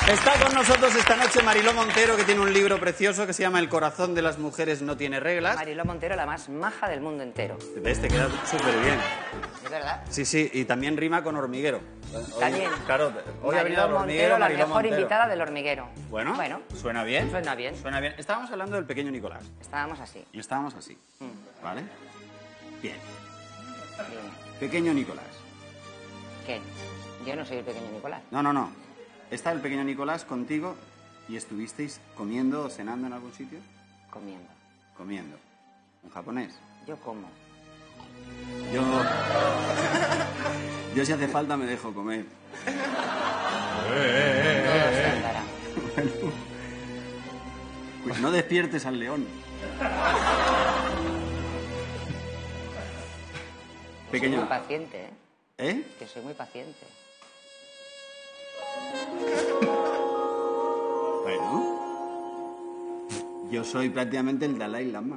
Está con nosotros esta noche Mariló Montero, que tiene un libro precioso que se llama El corazón de las mujeres no tiene reglas. Mariló Montero, la más maja del mundo entero. ¿Ves? Te queda súper bien. ¿Es verdad? Sí, sí, y también rima con hormiguero. También. Claro, hoy ha venido el Mariló hormiguero, Montero, la Mariló mejor Montero. invitada del hormiguero. Bueno, ¿suena bien? Suena bien. Suena bien. Estábamos hablando del pequeño Nicolás. Estábamos así. Y estábamos así. ¿Vale? Bien. Bien. Pequeño Nicolás. ¿Qué? Yo no soy el pequeño Nicolás. No. ¿Está el pequeño Nicolás contigo y estuvisteis comiendo o cenando en algún sitio? Comiendo. Comiendo. ¿Un japonés? Yo como. Yo si hace falta me dejo comer. Todo se andará. Pues no despiertes al león. Soy Pequeño. muy paciente, ¿eh? ¿Eh? Que soy muy paciente. Bueno. Yo soy prácticamente el Dalai Lama.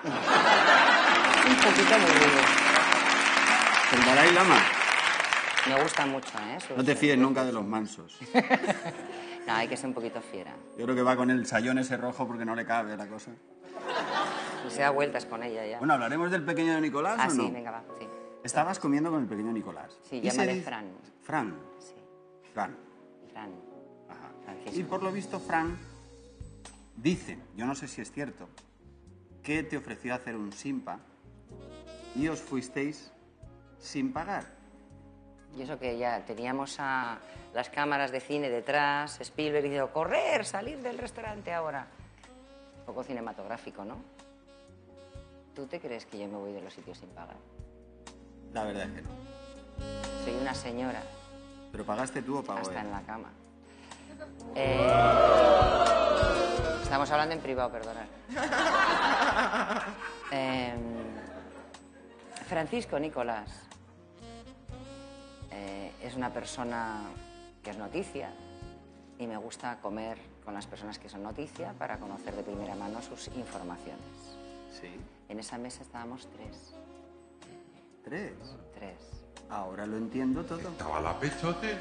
Un poquito muy duro. ¿El Dalai Lama? Me gusta mucho, ¿eh? No te fíes nunca de los mansos. No, hay que ser un poquito fiera. Yo creo que va con el sayón ese rojo porque no le cabe la cosa. Y se da vueltas con ella ya. Bueno, ¿hablaremos del pequeño Nicolás Ah, o no? sí, venga, va, sí. Estabas comiendo con el pequeño Nicolás. Sí, Y llámale se dice- Fran. Fran. Sí, Fran. Fran. Ajá. Francisco. Y por lo visto, Fran dice, yo no sé si es cierto, que te ofreció hacer un simpa y os fuisteis sin pagar. Y eso que ya teníamos a las cámaras de cine detrás, Spielberg dijo, correr, salir del restaurante ahora. Un poco cinematográfico, ¿no? ¿Tú te crees que yo me voy de los sitios sin pagar? La verdad es que no. Soy una señora, ¿Pero pagaste tú o pagó hasta él? en la cama. Estamos hablando en privado, perdonad. Francisco Nicolás es una persona que es noticia y me gusta comer con las personas que son noticia para conocer de primera mano sus informaciones. Sí. En esa mesa estábamos tres. 3. Tres. Ahora lo entiendo todo. ¿Estaba la pechote?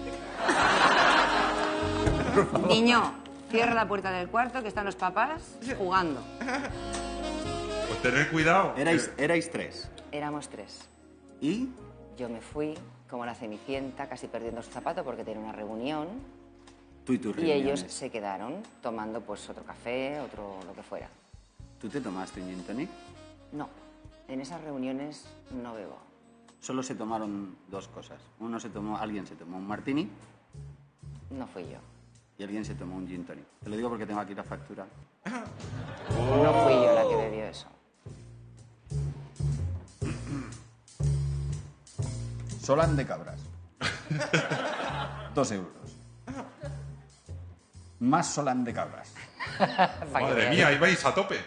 Niño, cierra la puerta del cuarto que están los papás jugando. Pues tener cuidado. Erais 3. Éramos tres. ¿Y? Yo me fui como la Cenicienta, casi perdiendo su zapato porque tenía una reunión. Tú y tus Y ellos reuniones. se quedaron tomando pues otro café, otro lo que fuera. ¿Tú te tomaste un gin tonic? No, en esas reuniones no bebo. Solo se tomaron dos cosas. Alguien se tomó un martini No fui yo. y alguien se tomó un gin tonic. Te lo digo porque tengo aquí la factura. No fui yo la que bebió eso. Solán de cabras. 2 euros. Más Solán de cabras. Madre mía, ahí vais a tope.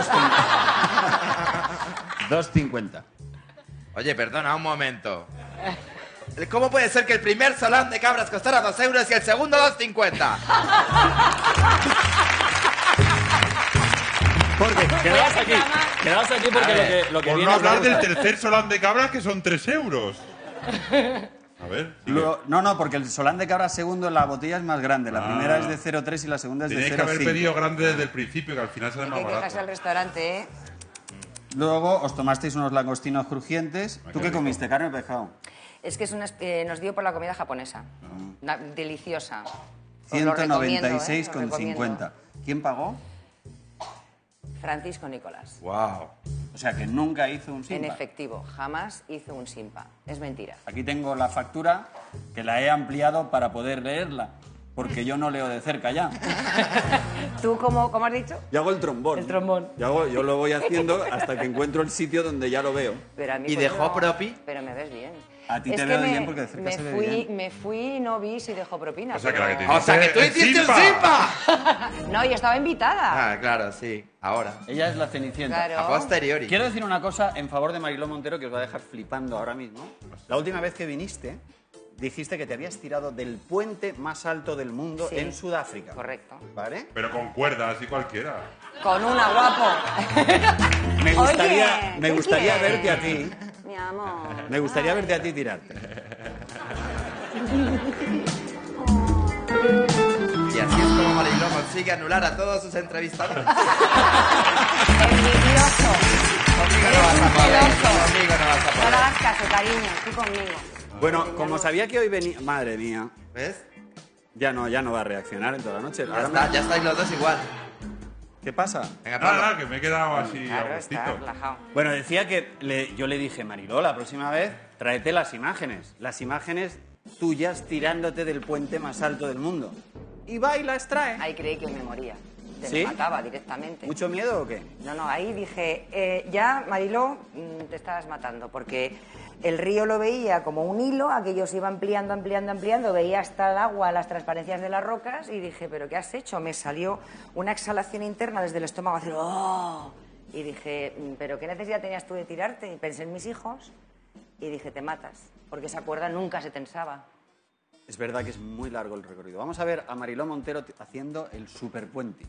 2,50. Oye, perdona, un momento. ¿Cómo puede ser que el primer Solán de cabras costara 2 euros y el segundo 2,50? Porque quedaos aquí porque lo que Por viene no os va a hablar del gustar. tercer Solán de cabras, que son 3 euros. A ver. sigue. No, porque el Solán de cabras segundo, la botella es más grande. La primera es de 0,3 y la segunda es de 0,5. Tenéis que haber pedido grande desde el principio, que al final sale Hay más que quejarse barato. al restaurante, ¿eh? Luego os tomasteis unos langostinos crujientes. ¿Tú qué rico. comiste? ¿Carne o pescado? Es que nos dio por la comida japonesa. Deliciosa. Os lo 196,50. ¿Quién pagó? Francisco Nicolás. Wow. O sea, que nunca hizo un En simpa. efectivo, jamás hizo un simpa. Es mentira. Aquí tengo la factura, que la he ampliado para poder leerla, porque yo no leo de cerca ya. ¿Tú cómo has dicho? Yo hago el trombón. El trombón. Yo lo voy haciendo hasta que encuentro el sitio donde ya lo veo. Pero a mí, ¿Y pues, dejó no. propi? Pero me ves bien. A ti Es te que veo bien porque de cerca me se ve fui, bien. Me fui y no vi si dejó propina. O sea, que pero- la que te O sea, que tú el hiciste un simpa. simpa. No, yo estaba invitada. Ah, claro, sí. Ahora. Ella es la Cenicienta. Claro. A posteriori. Quiero decir una cosa en favor de Mariló Montero que os va a dejar flipando ahora mismo. La última vez que viniste, dijiste que te habías tirado del puente más alto del mundo Sí. en Sudáfrica. Correcto. ¿Vale? Pero con cuerdas y cualquiera. Con una, guapo. Me gustaría, Oye, me ¿qué gustaría quieres? verte a ti. Mi amor. Me gustaría Ay. verte a ti tirarte. así es como Mariló consigue anular a todos sus entrevistadores. Envidioso. Conmigo no vas a poder. Celoso. Conmigo no vas a No le poder. hagas caso, cariño, tú conmigo. Bueno, como sabía que hoy venía... Madre mía. ¿Ves? Ya no va a reaccionar en toda la noche. Ahora Ya estáis los dos igual. ¿Qué pasa? Venga, Nada, Pablo. nada, que me he quedado así a Claro, está gustito. relajado. Bueno, decía que yo le dije, Mariló, la próxima vez tráete las imágenes. Las imágenes tuyas tirándote del puente más alto del mundo. Y va y las trae. Ahí creí que me moría. Te ¿Sí? me mataba directamente. ¿Mucho miedo o qué? No, ahí dije, ya, Mariló, te estabas matando, porque el río lo veía como un hilo, aquello se iba ampliando, veía hasta el agua, las transparencias de las rocas, y dije, ¿pero qué has hecho? Me salió una exhalación interna desde el estómago, hacer ¡oh! Y dije, ¿pero qué necesidad tenías tú de tirarte? Y pensé en mis hijos, y dije, te matas, porque esa cuerda nunca se tensaba. Es verdad que es muy largo el recorrido. Vamos a ver a Mariló Montero haciendo el superpuente.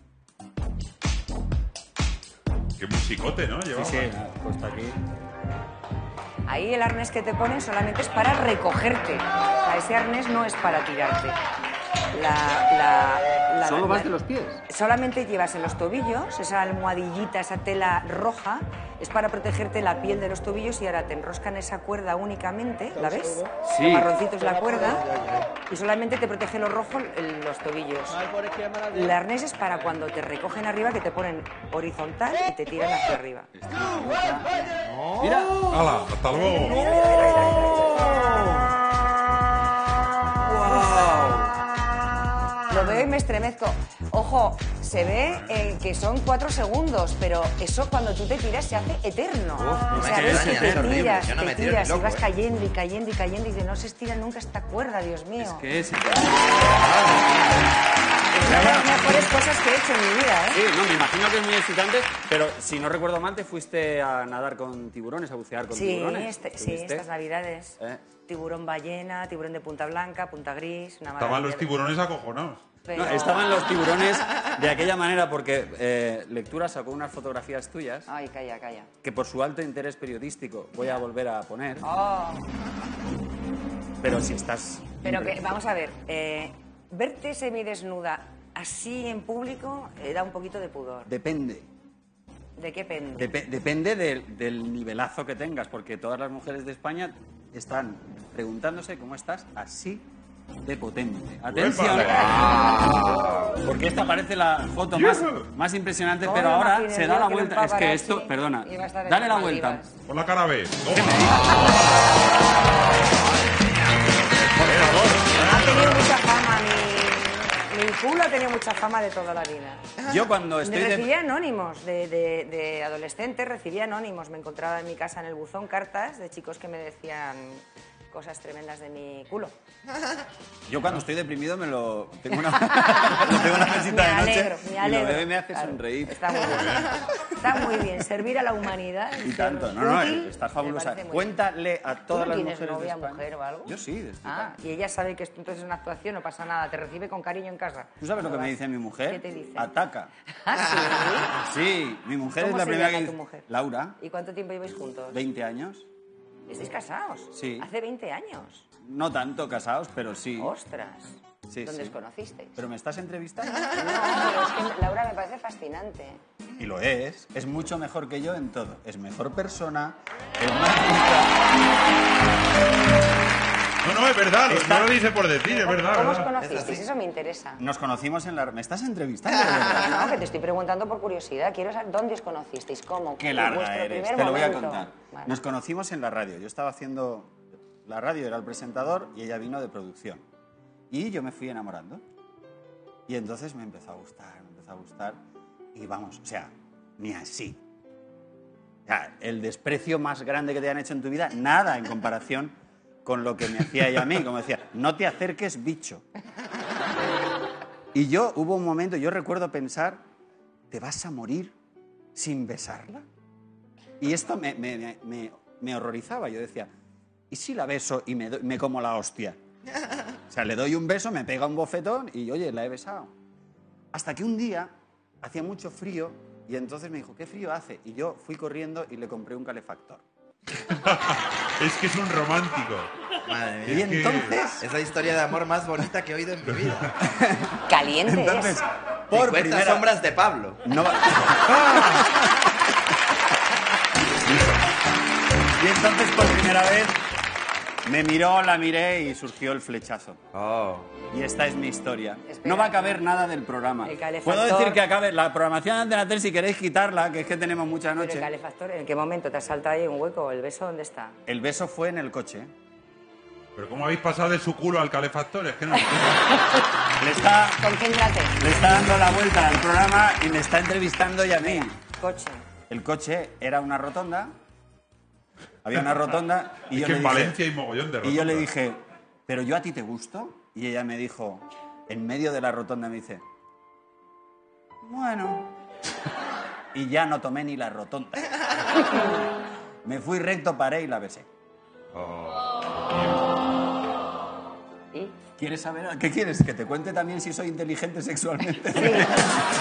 Qué musicote, ¿no? Llevaba. puesto aquí. Ahí el arnés que te ponen solamente es para recogerte. O sea, ese arnés no es para tirarte. ¿Solo vas de los pies? Solamente llevas en los tobillos esa almohadillita, esa tela roja, es para protegerte la piel de los tobillos y ahora te enroscan esa cuerda únicamente, ¿la ves? Sí. Lo marroncito es la cuerda y solamente te protege lo rojo los tobillos. El arnés es para cuando te recogen arriba, que te ponen horizontal y te tiran hacia arriba. ¡Mira! ¡Hala! ¡Hasta luego! Lo veo y me estremezco. Ojo, se ve que son 4 segundos, pero eso cuando tú te tiras se hace eterno. O sea, me ves extraña, que es te horrible. tiras, Yo no me te tiro ni tiras y loco, vas ¿eh? cayendo y cayendo y cayendo y dices, no se estira nunca esta cuerda, Dios mío. Es que es... Es una de las mejores cosas que he hecho en mi vida, ¿eh? Sí, no, me imagino que es muy excitante, pero si no recuerdo mal, te fuiste a nadar con tiburones, a bucear con Sí, tiburones. sí, ¿Estuviste? estas navidades. ¿Eh? Tiburón ballena, tiburón de punta blanca, punta gris, una Estaban maravilla. los tiburones acojonados. Pero- No, estaban los tiburones de aquella manera porque Lectura sacó unas fotografías tuyas Ay, calla. que por su alto interés periodístico voy a volver a poner, Oh. pero si estás... Pero que, vamos a ver, verte semidesnuda así en público da un poquito de pudor. Depende. ¿De qué pende? Depende del nivelazo que tengas, porque todas las mujeres de España están preguntándose cómo estás así de potente. Atención, porque esta parece la foto más impresionante, ¿Cómo pero me ahora imagino se yo da la que vuelta. un Es que esto, paparazzi perdona, iba a estar en dale la las vuelta. Maldivas? Por la cara B. Ha tenido mucha fama, mi culo ha tenido mucha fama de toda la vida. Yo cuando estoy Recibía anónimos, de adolescente recibía anónimos. Me encontraba en mi casa en el buzón cartas de chicos que me decían cosas tremendas de mi culo. Yo cuando estoy deprimido tengo una mesita de noche Me y alegro. lo veo y me hace Claro, sonreír. Está muy bien. Está muy bien. Servir a la humanidad. Y ser tanto. No, útil, estás me fabulosa. parece muy Cuéntale a ¿Tú todas no las tienes mujeres de novia, España. mujer o algo? Yo sí. Y ella sabe que esto entonces es una actuación, no pasa nada. Te recibe con cariño en casa. ¿Tú sabes lo que me dice mi mujer? ¿Qué te dice? Ataca. ¿Ah, sí? Sí, mi mujer es ¿Cómo la se primera llama que tu dice... mujer? Laura, ¿Y cuánto tiempo lleváis juntos? 20 años. ¿Estáis casados? Sí. Hace 20 años. No tanto casados, pero sí. ¡Ostras! Sí, ¿Dónde sí. os conocisteis? ¿Pero me estás entrevistando? No, pero es que Laura me parece fascinante. Y lo es. Es mucho mejor que yo en todo. Es mejor persona, es más rica. No, es verdad. No lo dice por decir, es verdad. ¿Cómo os ¿verdad? conocisteis? Eso me interesa. Nos conocimos en la... ¿Me estás entrevistando? de verdad? No, que te estoy preguntando por curiosidad. Quiero saber dónde os conocisteis, cómo. Qué larga vuestro eres. primer Te lo voy a momento. contar. Vale. Nos conocimos en la radio. Yo estaba haciendo... La radio era el presentador y ella vino de producción. Y yo me fui enamorando. Y entonces me empezó a gustar. Y vamos, o sea, ni así. O sea, el desprecio más grande que te han hecho en tu vida, nada en comparación con lo que me hacía ella a mí. Como decía, no te acerques, bicho. Y yo, hubo un momento, yo recuerdo pensar, ¿te vas a morir sin besarla? Y esto me horrorizaba. Yo decía, ¿y si la beso y me como la hostia? O sea, le doy un beso, me pega un bofetón y, oye, la he besado. Hasta que un día hacía mucho frío y entonces me dijo, ¿qué frío hace? Y yo fui corriendo y le compré un calefactor. Es que es un romántico. Madre mía. Y entonces... Es la historia de amor más bonita que he oído en mi vida. Caliente Entonces, es. por 50 primera... sombras de Pablo. No va- Y entonces por primera vez me miró, la miré y surgió el flechazo. Oh. Y esta es mi historia. Espera. No va a caber nada del programa. El calefactor. Puedo decir que acabe la programación de Antena 3 si queréis quitarla, que es que tenemos mucha Pero el noche. calefactor, ¿en qué momento te has saltado ahí un hueco? ¿El beso dónde está? El beso fue en el coche. ¿Pero cómo habéis pasado de su culo al calefactor? Es que no... Concéntrate. Le está dando la vuelta al programa y me está entrevistando y a mí. Coche. El coche era una rotonda. Había una rotonda y Es yo que le en dije... Valencia hay mogollón de Y yo le rotondas. dije, ¿pero yo a ti te gusto? Y ella me dijo, en medio de la rotonda me dice, bueno. Y ya no tomé ni la rotonda. Me fui recto, paré y la besé. ¿Y? ¿Quieres saber? ¿Qué quieres? ¿Que te cuente también si soy inteligente sexualmente?